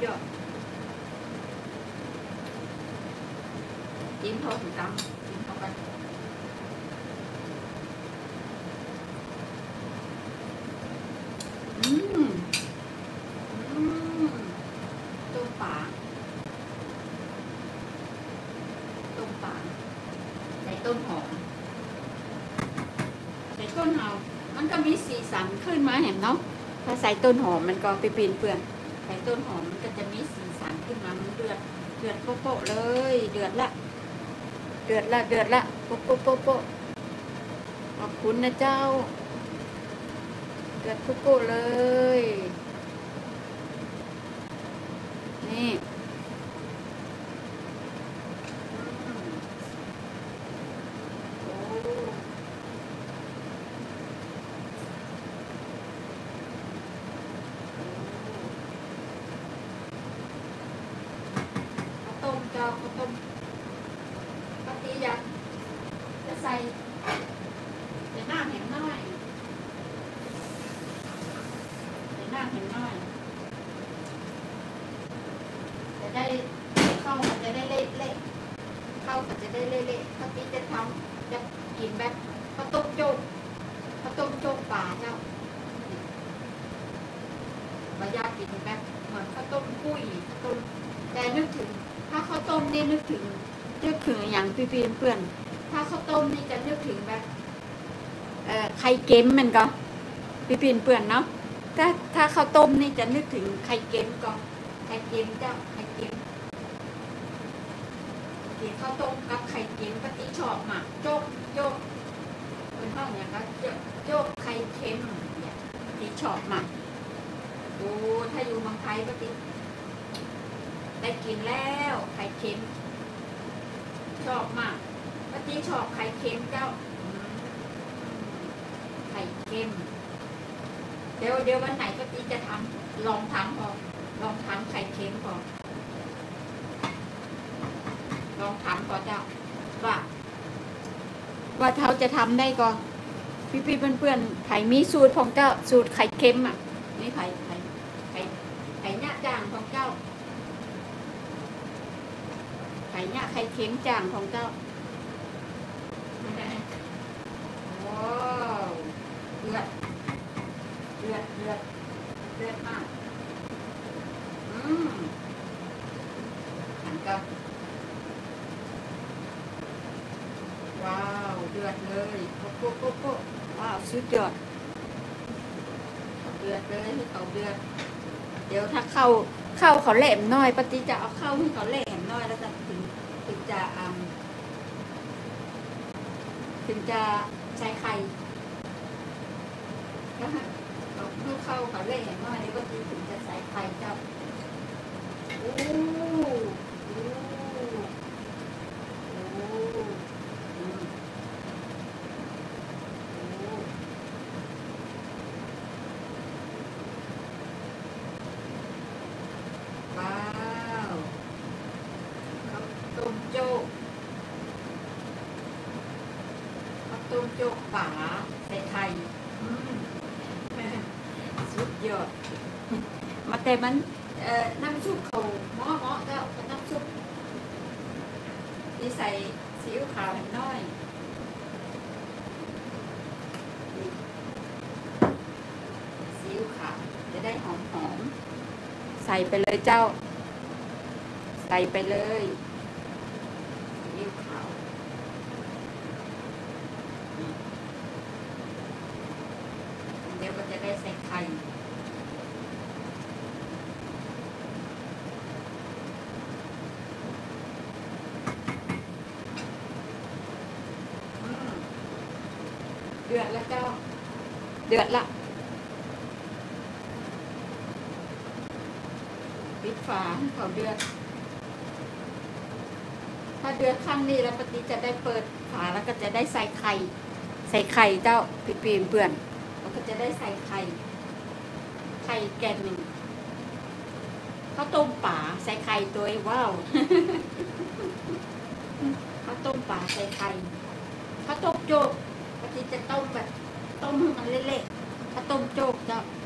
ยอดจิ้มพอถึงตำจิ้มเข้าไปอืมต้มปลาใส่ต้นหอมใส่ต้นหอมมันก็มีสีสันขึ้นมาเห็นเนาะถ้าใส่ต้นหอมมันก็ไปปีนเปื่อนใส่ต้นหอมมันก็จะมีสีสันขึ้นมามันเดือดโป๊ะๆเลยเดือดละโป๊ะขอบคุณนะเจ้าเดือดโป๊ะเลยนี่ข้าวต้มปกติจะใส่น้ำแห้งน้อยจะได้ข้าวมันจะได้เละข้าวมันจะได้เละปกติจะกินแบบข้าวต้มโจ๊กปลาเจ้าบะยากินแบบเหมือนข้าวต้มกุ้ยต้มแต่นึกถึงถ้าข้าวต้มนี่นึกถึงอย่างเพื่อนถ้าข้าวต้มนี่จะนึกถึงแบบไข่เค็มมันก็เพื่อนเนาะถ้าข้าวต้มนี่จะนึกถึงไข่เค็มก็ไข่เค็มเจ้าไข่เค็มกินข้าวต้มกับไข่เค็มปฏิชอบมากโจ๊กเป็นห้องอย่างนั้นโจ๊กไข่เค็มเนี่ยปฏิชอบมากโอ้ถ้าอยู่เมืองไทยปฏิได้กินแล้วไข่เค็มชอบมากปฏิชอบไข่เค็มเจ้าไข่เค็มเดี๋ยววันไหนปฏิจะทำลองทำไข่เค็มพอลองทำพอเจ้าว่าเขาจะทำได้ก็พี่เพื่อนไข่มีสูตรของเจ้าสูตรไข่เค็มอ่ะนี่ไข่หน้าจางของเจ้าไข่เค็มจางของเจ้าว้าวเดือดมากหันกันว้าวเดือดเลยโป๊ะว้าวสุดยอดเดือดเลยให้เขาเดือดเดี๋ยวถ้าเข้าเขาแหลมน้อยปฏิจะเอาเข้าให้เขาแหลมน้อยแล้วจะถึงจะใช้ไข่ก็เอาเข้าเขาแหลมน้อยนี่ก็ถึงจะใส่ไข่เจ้าต้มโจ๊กป่าใส่ไข่สุดยอดมาแต่มันน้ำซุปเขาหม้อเจ้าน้ำซุปที่ใส่ซีอิ๊วขาวนิดน้อยซีอิ๊วขาวจะได้หอมใส่ไปเลยเจ้าใส่ไปเลยซีอิ๊วขาวเดี๋ยวก็จะได้ใส่ไข่เดือดแล้วเจ้าเดือดละปิดฝาเขาเดือดถ้าเดือดข้างนี้แล้วปฏิจะได้เปิดฝาแล้วก็จะได้ใส่ไข่เจ้าปีนเปื่อนแล้วก็จะได้ใส่ไข่แกงหนึ่งข้าวต้มป่าใส่ไข่ตัวว้าวข้าวต้มป่าใส่ไข่ข้าวต้มโจ๊กปฏิจะต้มแบบต้มให้มันเละๆข้าวต้มโจ๊กเจ้า